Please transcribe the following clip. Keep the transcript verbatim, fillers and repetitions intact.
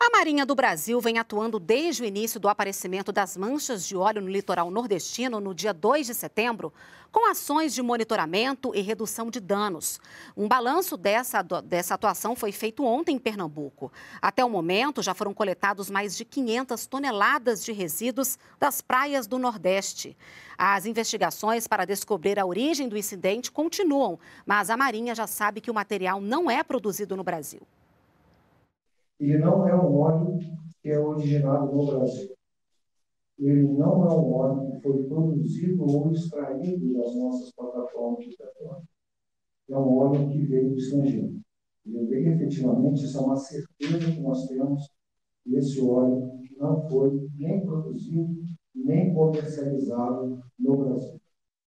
A Marinha do Brasil vem atuando desde o início do aparecimento das manchas de óleo no litoral nordestino no dia dois de setembro, com ações de monitoramento e redução de danos. Um balanço dessa, dessa atuação foi feito ontem em Pernambuco. Até o momento, já foram coletados mais de quinhentas toneladas de resíduos das praias do Nordeste. As investigações para descobrir a origem do incidente continuam, mas a Marinha já sabe que o material não é produzido no Brasil. Ele não é um óleo que é originado no Brasil. Ele não é um óleo que foi produzido ou extraído das nossas plataformas de petróleo. É um óleo que veio do estrangeiro. E efetivamente, isso é uma certeza que nós temos, que esse óleo não foi nem produzido, nem comercializado no Brasil.